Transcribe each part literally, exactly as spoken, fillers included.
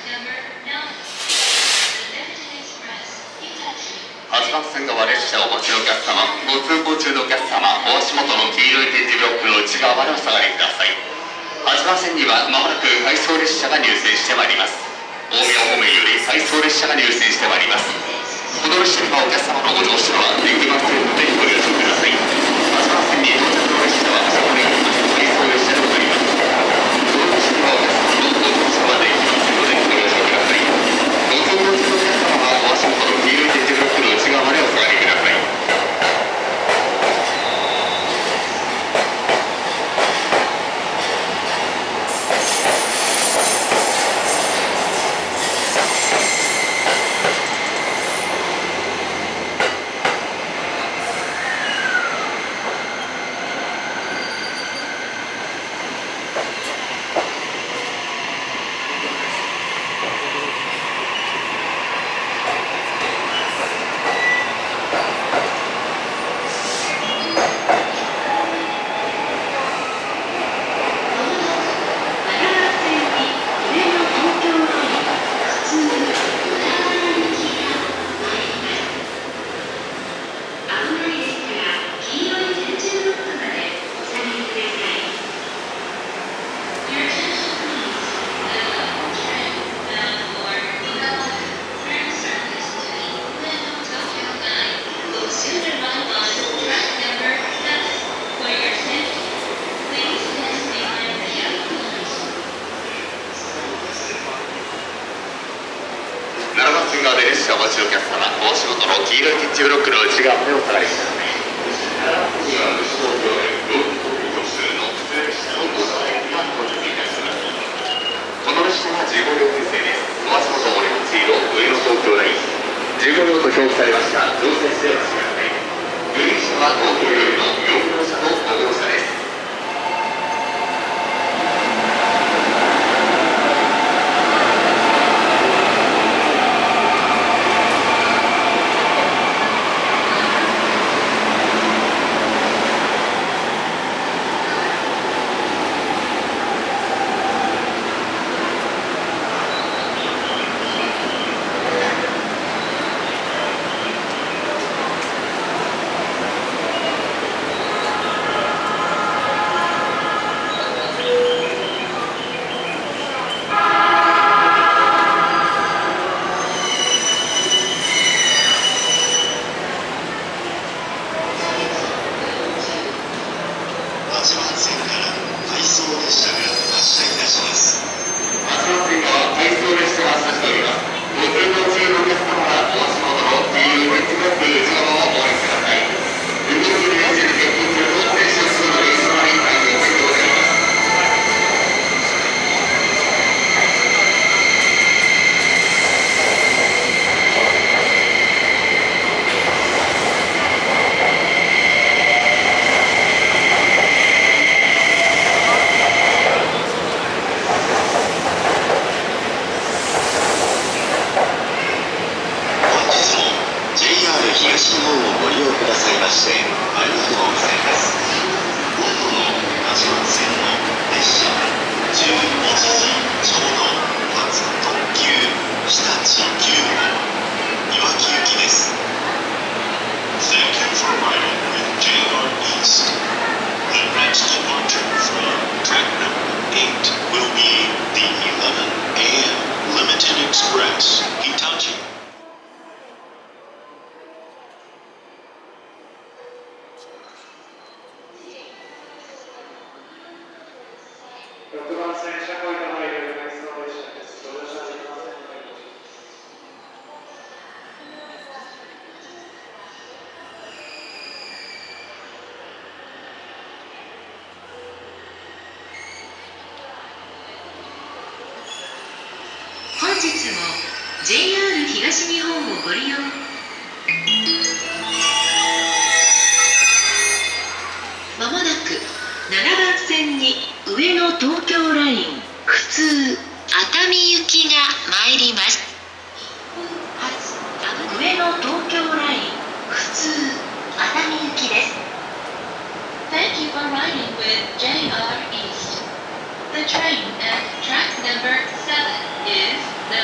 はちばん線側列車をお持ちのお客様、ご通行中のお客様、お足元の黄色い点字ブロックの内側までお下がりください。はちばん線にはまもなく回送列車が入線してまいります。大宮方面より回送列車が入線してまいります。この列車にはお客様のご乗車はできますのでご了承ください。はちばん線に到着の列車はあそこにあります。回送列車でございます。この列車にはお客様のご乗車はできますのでご了承ください。ご通行中のお客様はお足元の黄色い点字ブロックの内側までお下がりください。列車をお待ちのお客様、お足元の黄色い点字ブロックの内側までお下がりください。次は西東京へロード特急の普通列車のご乗車が到着いたします。この列車はじゅうごりょう編成です。お足元オレンジ色上野東京ラインじゅうごりょうと表記されました乗船してお待ちください。グリーン車は東京よりのよん号車とご号車です。Limited Express, Hitachi. ろくばん線車庫が入る回送列車です。ご乗車できません。 本日も ジェイアール 東日本をご利用。まもなくななばん線に上野東京ライン普通熱海行きが参ります。上野東京ライン普通熱海行きです。 Thank you for riding with ジェイアール East. The train at track number seven is the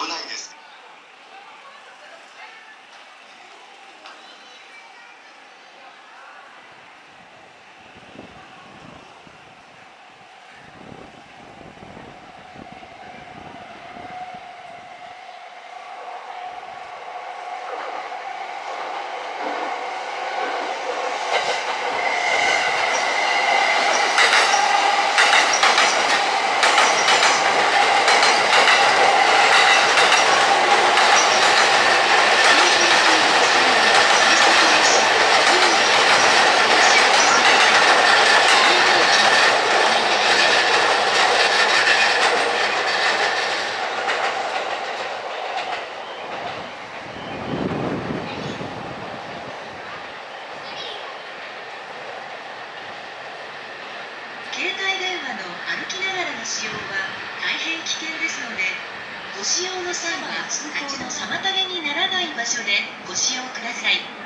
危ないです。 携帯電話の歩きながらの使用は大変危険ですので、ご使用の際は通行の妨げにならない場所でご使用ください。